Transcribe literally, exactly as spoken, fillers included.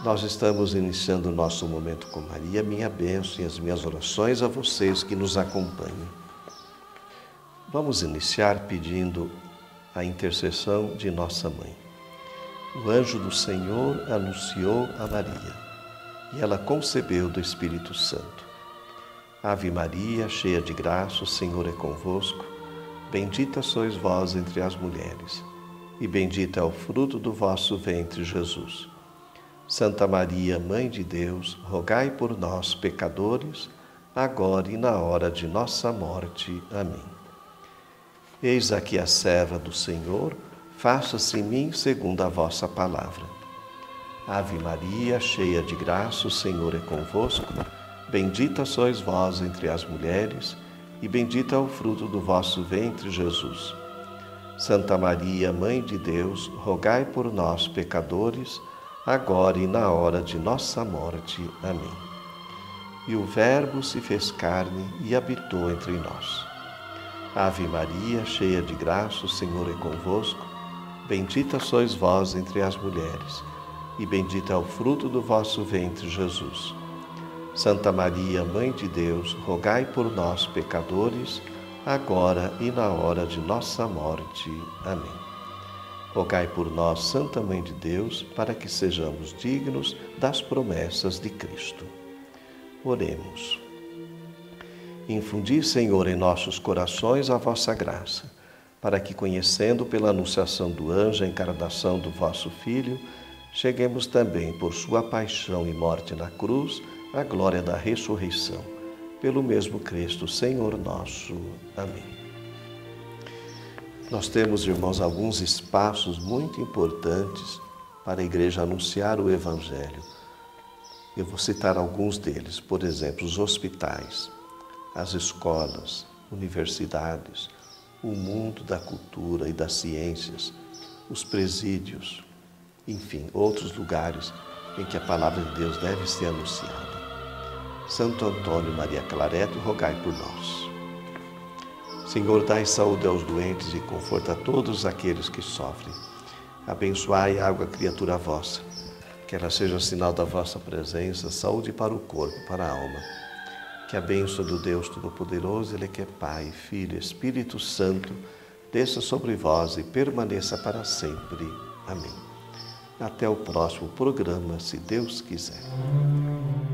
Nós estamos iniciando o nosso momento com Maria, minha bênção e as minhas orações a vocês que nos acompanham. Vamos iniciar pedindo a intercessão de nossa mãe. O anjo do Senhor anunciou a Maria, e ela concebeu do Espírito Santo. Ave Maria, cheia de graça, o Senhor é convosco. Bendita sois vós entre as mulheres, e bendito é o fruto do vosso ventre, Jesus. Santa Maria, Mãe de Deus, rogai por nós, pecadores, agora e na hora de nossa morte. Amém. Eis aqui a serva do Senhor, faça-se em mim segundo a vossa palavra. Ave Maria, cheia de graça, o Senhor é convosco. Bendita sois vós entre as mulheres, e bendito é o fruto do vosso ventre, Jesus. Santa Maria, Mãe de Deus, rogai por nós, pecadores, agora e na hora de nossa morte. Amém. E o Verbo se fez carne e habitou entre nós. Ave Maria, cheia de graça, o Senhor é convosco. Bendita sois vós entre as mulheres, e bendito é o fruto do vosso ventre, Jesus. Santa Maria, Mãe de Deus, rogai por nós, pecadores, agora e na hora de nossa morte. Amém. Rogai por nós, Santa Mãe de Deus, para que sejamos dignos das promessas de Cristo. Oremos. Infundi, Senhor, em nossos corações a vossa graça, para que, conhecendo pela anunciação do anjo a encarnação do vosso Filho, cheguemos também, por sua paixão e morte na cruz, à glória da ressurreição. Pelo mesmo Cristo, Senhor nosso. Amém. Nós temos, irmãos, alguns espaços muito importantes para a igreja anunciar o Evangelho. Eu vou citar alguns deles, por exemplo, os hospitais, as escolas, universidades, o mundo da cultura e das ciências, os presídios, enfim, outros lugares em que a palavra de Deus deve ser anunciada. Santo Antônio Maria Clareto, rogai por nós. Senhor, dai saúde aos doentes e conforto a todos aqueles que sofrem. Abençoai a água, criatura vossa, que ela seja sinal da vossa presença, saúde para o corpo, para a alma. Que a bênção do Deus Todo-Poderoso, Ele que é Pai, Filho e Espírito Santo, desça sobre vós e permaneça para sempre. Amém. Até o próximo programa, se Deus quiser.